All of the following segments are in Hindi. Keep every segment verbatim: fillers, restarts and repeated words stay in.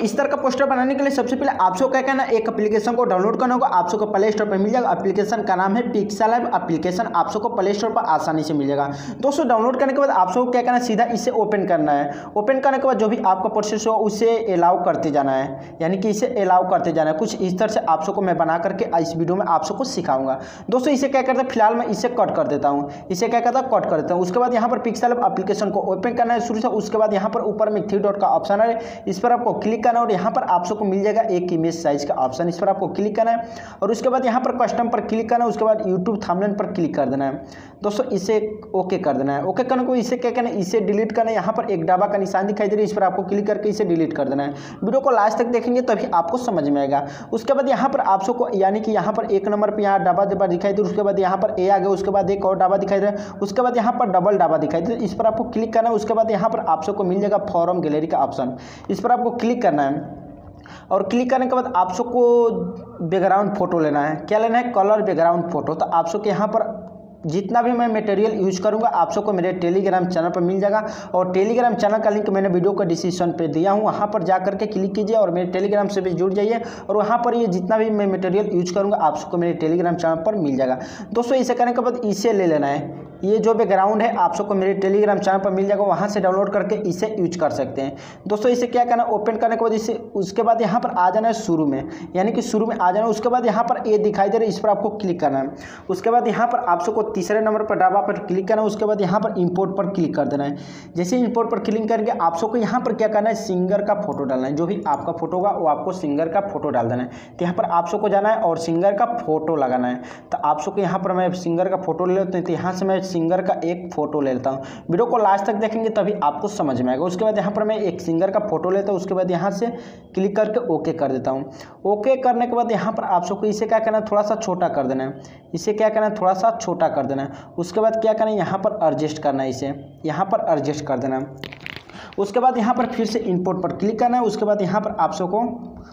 इस तरह का पोस्टर बनाने के लिए सबसे पहले आप सबको क्या करना है, एक एप्लीकेशन को डाउनलोड करना होगा। आप सबको प्ले स्टोर पर मिल जाएगा। एप्लीकेशन का नाम है पिक्सेल ऐप एप्लीकेशन। आप सबको प्ले स्टोर पर आसानी से मिल जाएगा। दोस्तों डाउनलोड करने के बाद आप सबको क्या करना है, सीधा इसे ओपन करना है। ओपन करने के बाद जो भी आपका प्रोसेस हो उसे अलाउ करते जाना है, यानी कि इसे अलाउ करते जाना है। कुछ इस तरह से आप सबको मैं बना करके इस वीडियो में आप सबको सिखाऊंगा। दोस्तों इसे क्या करते हैं, फिलहाल मैं इसे कट कर देता हूँ। इसे क्या करता है, कट कर देता हूँ। उसके बाद यहाँ पर पिक्सेल ऐप एप्लीकेशन को ओपन करना है शुरू से। उसके बाद यहाँ पर ऊपर में थ्री डॉट का ऑप्शन है, इस पर आपको क्लिक करना है और यहाँ पर आप सबको मिल जाएगा एक इमेज साइज का ऑप्शन। इस पर आपको क्लिक करना है और उसके बाद यहाँ पर कस्टम पर क्लिक करना है। उसके बाद यूट्यूब थंबनेल पर क्लिक कर देना है। दोस्तों इसे ओके कर देना है। ओके करने को इसे क्या करना है, इसे डिलीट करना है। यहाँ पर एक डब्बा का निशान दिखाई दे रहा है, इस पर आपको क्लिक करके इसे डिलीट कर देना है। वीडियो को लास्ट तक देखेंगे तभी आपको समझ में आएगा। उसके बाद यहाँ पर आप सबको यानी कि यहाँ पर एक नंबर पर यहाँ डब्बा डब्बा दिखाई दे रहा है। उसके बाद यहाँ पर ए आ गया। उसके बाद एक और डब्बा दिखाई दे रहा है। उसके बाद यहाँ पर डबल डब्बा दिखाई दे रहा है, इस पर आपको क्लिक करना है। उसके बाद यहाँ पर आप सबको मिल जाएगा फॉर्म गैलरी का ऑप्शन, इस पर आपको क्लिक करना है। और क्लिक करने के बाद आप सबको बैकग्राउंड फोटो लेना है। क्या लेना है, कलर बैकग्राउंड फोटो। तो आप सबको यहाँ पर जितना भी मैं मटेरियल यूज करूंगा आप सबको मेरे टेलीग्राम चैनल पर मिल जाएगा। और टेलीग्राम चैनल का लिंक मैंने वीडियो का डिस्क्रिप्शन पे दिया हूं, वहां पर जा करके क्लिक कीजिए और मेरे टेलीग्राम से भी जुड़ जाइए। और वहां पर ये जितना भी मैं मटेरियल यूज करूंगा आप सबको मेरे टेलीग्राम चैनल पर मिल जाएगा। दोस्तों इसे करने के बाद इसे ले लेना है। ये जो बैकग्राउंड है आप सबको मेरे टेलीग्राम चैनल पर मिल जाएगा, वहाँ से डाउनलोड करके इसे यूज कर सकते हैं। दोस्तों इसे क्या करना है, ओपन करने के बाद इसे उसके बाद यहाँ पर आ जाना है शुरू में, यानी कि शुरू में आ जाना है। उसके बाद यहाँ पर ये दिखाई दे रहा है, इस पर आपको क्लिक करना है। उसके बाद यहाँ पर आप सबको तीसरे नंबर पर डब्बा पर क्लिक करना है। उसके बाद यहाँ पर इंपोर्ट पर क्लिक कर देना है। जैसे इंपोर्ट पर क्लिक करके आप सबको यहाँ पर क्या करना है, सिंगर का फोटो डालना है। जो भी आपका फोटो होगा वो आपको सिंगर का फोटो डाल देना है। तो यहाँ पर आप सबको जाना है और सिंगर का फोटो लगाना है। तो आप सबको यहाँ पर मैं सिंगर का फोटो ले लेता हूँ। तो यहाँ से मैं सिंगर का एक फोटो ले लेता हूँ। वीडियो को लास्ट तक देखेंगे तभी आपको समझ में आएगा। उसके बाद यहाँ पर मैं एक सिंगर का फोटो लेता हूँ। उसके बाद यहाँ से क्लिक करके ओके कर देता हूँ। ओके करने के बाद यहाँ पर आप सबको इसे क्या करना है, थोड़ा सा छोटा कर देना है। इसे क्या करना है, थोड़ा सा छोटा कर देना है। उसके बाद क्या करना है, यहाँ पर एडजस्ट करना है। इसे यहाँ पर एडजस्ट कर देना है। उसके बाद यहाँ पर फिर से इंपोर्ट पर क्लिक करना है। उसके बाद यहाँ पर आप सबको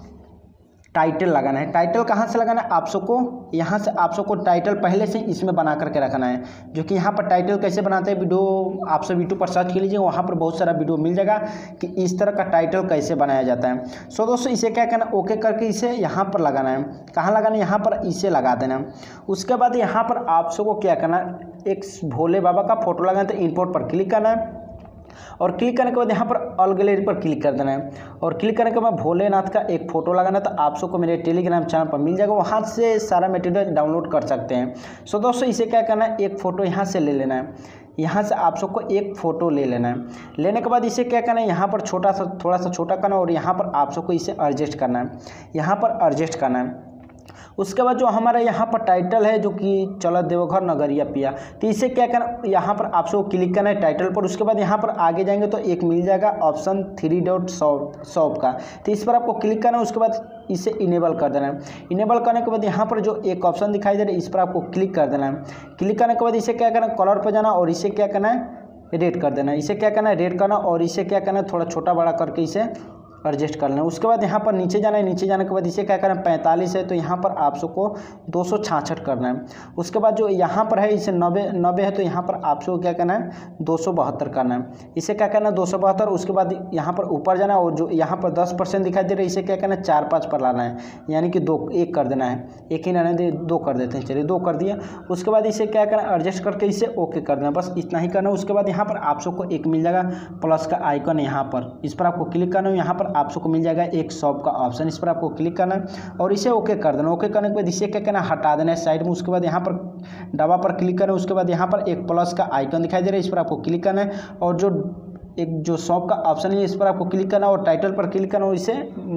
टाइटल लगाना है। टाइटल कहाँ से लगाना है, आप सबको यहाँ से आप सबको टाइटल पहले से इसमें बना करके रखना है। जो कि यहाँ पर टाइटल कैसे बनाते हैं वीडियो आप सब यूट्यूब पर सर्च कर लीजिए, वहाँ पर बहुत सारा वीडियो मिल जाएगा कि इस तरह का टाइटल कैसे बनाया जाता है। सो दोस्तों इसे क्या करना, ओके करके इसे यहाँ पर लगाना है। कहाँ लगाना है, यहाँ पर इसे लगा देना। उसके बाद यहाँ पर आप सबको क्या करना, एक भोले बाबा का फोटो लगाना। तो इंपोर्ट पर क्लिक करना है और क्लिक करने के बाद यहाँ पर ऑल गैलरी पर क्लिक कर देना है। और क्लिक करने के बाद भोलेनाथ का एक फोटो लगाना है। तो आप सबको मेरे टेलीग्राम चैनल पर मिल जाएगा, वहाँ से सारा मटेरियल डाउनलोड कर सकते हैं। सो दोस्तों इसे क्या करना है, एक फ़ोटो यहाँ से ले लेना है। यहाँ से आप सबको एक फ़ोटो ले लेना है। लेने के बाद इसे क्या करना है, यहाँ पर छोटा सा थोड़ा सा छोटा करना है और यहाँ पर आप सबको इसे एडजस्ट करना है। यहाँ पर एडजस्ट करना है। उसके बाद जो हमारा यहाँ पर टाइटल है जो कि चलो देवघर नगरिया पिया, तो इसे क्या करना, यहाँ पर आप सबको क्लिक करना है टाइटल पर। उसके बाद यहाँ पर आगे जाएंगे तो एक मिल जाएगा option three dot shop shop का, तो इस पर आपको क्लिक करना है। उसके बाद इसे इनेबल कर देना है। इनेबल करने के बाद यहाँ पर जो एक ऑप्शन दिखाई दे रहा है इस पर आपको क्लिक कर देना है। क्लिक करने के बाद इसे क्या करना है, कलर पर जाना और इसे क्या करना है, रेड कर देना है। इसे क्या करना है, रेड करना और इसे क्या करना है, थोड़ा छोटा बड़ा करके इसे एडजस्ट कर लेना। उसके बाद यहाँ पर नीचे जाना है। नीचे जाने के बाद इसे क्या करना है, पैंतालीस है तो यहाँ पर आप सबको दो सौ छाछठ करना है। उसके बाद जो यहाँ पर है इसे नब्बे नब्बे है तो यहाँ पर आप सबको क्या करना है, दो सौ बहत्तर करना है। इसे क्या करना है, दो सौ बहत्तर। उसके बाद यहाँ पर ऊपर जाना है और जो यहाँ पर दस परसेंट दिखाई दे रहा है इसे क्या करना है, चार पाँच पर लाना है, यानी कि दो एक कर देना है। एक ही ना दे दो कर देते हैं, चलिए दो कर दिए। उसके बाद इसे क्या करना है, एडजस्ट करके इसे ओके कर देना, बस इतना ही करना है। उसके बाद यहाँ पर आप सबको एक मिल जाएगा प्लस का आइकन, यहाँ पर इस पर आपको क्लिक करना है। यहाँ पर आप सबको मिल जाएगा एक शॉप का ऑप्शन, इस पर आपको क्लिक करना है और इसे ओके कर देना। ओके करने के बाद इसे क्या करना है, हटा देना है साइड में। उसके बाद यहाँ पर डब्बा पर क्लिक करना है। उसके बाद यहाँ पर एक प्लस का आइकन दिखाई दे रहा है, इस पर आपको क्लिक करना है और जो एक जो शॉप का ऑप्शन है इस पर आपको क्लिक करना और टाइटल पर क्लिक करना और इसे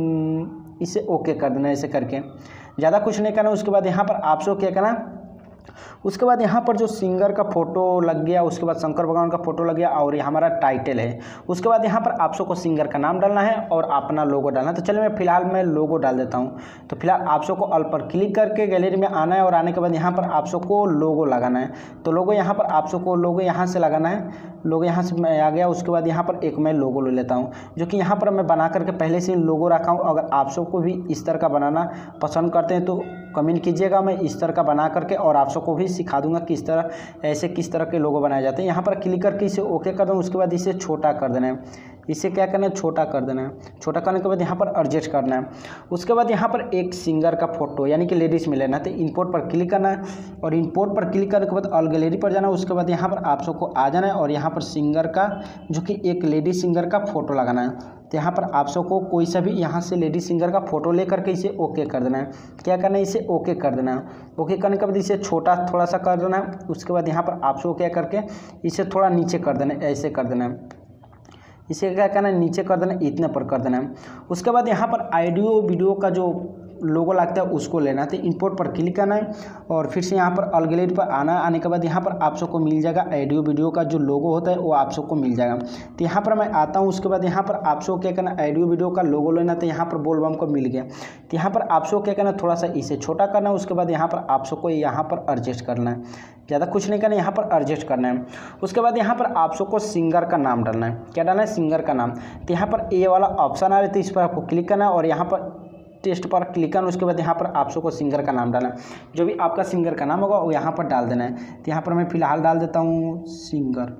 इसे ओके कर देना। ऐसे करके ज़्यादा कुछ नहीं करना। उसके बाद यहाँ पर आप सबको क्या करना, उसके बाद यहाँ पर जो सिंगर का फोटो लग गया, उसके बाद शंकर भगवान का फोटो लग गया और ये हमारा टाइटल है। उसके बाद यहाँ पर आप सबको सिंगर का नाम डालना है और अपना लोगो डालना है। तो चलिए मैं फिलहाल मैं लोगो डाल देता हूँ। तो फिलहाल आप सबको ऑल पर क्लिक करके गैलरी में आना है और आने के बाद यहाँ पर आप सबको लोगो लगाना है। तो लोगो यहाँ पर आप सबको लोगो यहाँ से लगाना है। लोगो यहाँ से मैं आ गया। उसके बाद यहाँ पर एक मैं लोगो ले लेता हूँ जो कि यहाँ पर मैं बना करके पहले से लोगो रखा हूँ। अगर आप सबको भी इस तरह का बनाना पसंद करते हैं तो कमेंट कीजिएगा, मैं इस तरह का बना करके और आप सबको भी सिखा दूंगा किस तरह ऐसे किस तरह के लोगो बनाए जाते हैं। यहाँ पर क्लिक करके इसे ओके कर दूँ। उसके बाद इसे छोटा कर देना है। इसे क्या करना है, छोटा कर देना है। छोटा करने के बाद यहाँ पर एडजस्ट करना है। उसके बाद यहाँ पर एक सिंगर का फोटो यानी कि लेडीज़ में लेना है, तो इंपोर्ट पर क्लिक करना है और इंपोर्ट पर क्लिक करने के बाद ऑल गैलरी पर जाना है। उसके बाद यहाँ पर आप सबको आ जाना है और यहाँ पर सिंगर का जो कि एक लेडी सिंगर का फोटो लगाना है। तो यहाँ पर आप सबको कोई सा भी यहाँ से लेडी सिंगर का फोटो ले करके इसे ओके कर देना है। क्या करना है, इसे ओके कर देना है। ओके करने के बाद इसे छोटा थोड़ा सा कर देना है। उसके बाद यहाँ पर आप सबको क्या करके इसे थोड़ा नीचे कर देना है, ऐसे कर देना है। इसे क्या करना है, नीचे कर देना है, इतने पर कर देना है। उसके बाद यहाँ पर ऑडियो वीडियो का जो लोगो लगता है उसको लेना है। तो इंपोर्ट पर क्लिक करना है और फिर से यहाँ पर ऑल गैलरी पर आना है। आने के बाद यहाँ पर आप सबको मिल जाएगा ऑडियो वीडियो का जो लोगो होता है वो आप सबको मिल जाएगा। तो यहाँ पर मैं आता हूँ। उसके बाद यहाँ पर आप सबको क्या करना, ऑडियो वीडियो का लोगो लेना। तो यहाँ पर बोलबम को मिल गया। तो यहाँ पर आप सबको क्या करना, थोड़ा सा इसे छोटा करना है। उसके बाद यहाँ पर आप सबको यहाँ पर एडजस्ट करना है, ज़्यादा कुछ नहीं करना है, यहाँ पर एडजस्ट करना है। उसके बाद यहाँ पर आप सबको सिंगर का नाम डालना है। क्या डालना है, सिंगर का नाम। तो यहाँ पर ए वाला ऑप्शन आ रहा है, तो इस पर आपको क्लिक करना है और यहाँ पर टेस्ट पर क्लिक करना। उसके बाद यहाँ पर आप सबको सिंगर का नाम डालना है। जो भी आपका सिंगर का नाम होगा वो यहाँ पर डाल देना है। तो यहाँ पर मैं फ़िलहाल डाल देता हूँ सिंगर,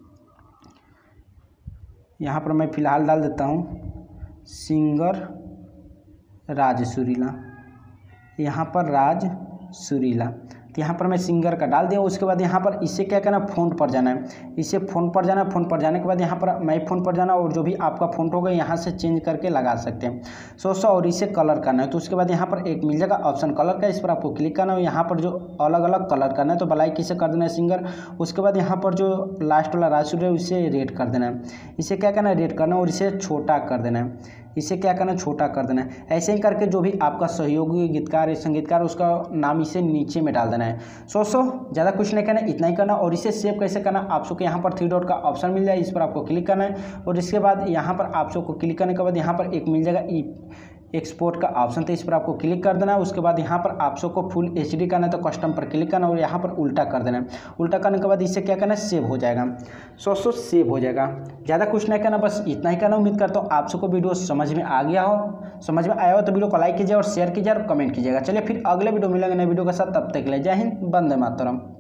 यहाँ पर मैं फ़िलहाल डाल देता हूँ सिंगर राज सुरीला, यहाँ पर राज सुरीला। तो यहाँ पर मैं सिंगर का डाल दिया। उसके बाद यहाँ पर इसे क्या करना, फ़ॉन्ट पर जाना है। इसे फ़ॉन्ट पर जाना है। फ़ॉन्ट पर जाने के बाद यहाँ पर मैं फ़ॉन्ट पर जाना और जो भी आपका फ़ॉन्ट होगा यहाँ से चेंज करके लगा सकते हैं सो सो और इसे कलर करना है। तो उसके बाद यहाँ पर एक मिल जाएगा ऑप्शन कलर का, इस पर आपको क्लिक करना है। यहाँ पर जो अलग अलग कलर करना है तो ब्लैक इसे कर देना है सिंगर। उसके बाद यहाँ पर जो लास्ट वाला राशि है उसे रेड कर देना है। इसे क्या करना है, रेड करना है और इसे छोटा कर देना है। इसे क्या करना है, छोटा कर देना है। ऐसे ही करके जो भी आपका सहयोगी गीतकार है, संगीतकार, उसका नाम इसे नीचे में डाल देना है। सो सो ज़्यादा कुछ नहीं करना, इतना ही करना। और इसे सेव कैसे करना, आप सबको यहाँ पर थ्री डॉट का ऑप्शन मिल जाए, इस पर आपको क्लिक करना है और इसके बाद यहाँ पर आप सबको क्लिक करने के बाद यहाँ पर एक मिल जाएगा एक्सपोर्ट का ऑप्शन, तो इस पर आपको क्लिक कर देना है। उसके बाद यहाँ पर आप सबको फुल एच डी करना है तो कस्टम पर क्लिक करना और यहाँ पर उल्टा कर देना है। उल्टा करने के बाद इससे क्या करना है, सेव हो जाएगा। सो सो सेव हो जाएगा। ज़्यादा कुछ नहीं करना, बस इतना ही करना। उम्मीद करता हूँ आप सबको वीडियो समझ में आ गया हो। समझ में आया हो तो वीडियो को लाइक कीजिए और शेयर कीजिए और कमेंट कीजिएगा। चलिए फिर अगले वीडियो मिलेंगे नए वीडियो के साथ, तब तक के लिए जय हिंद, वंदे मातरम।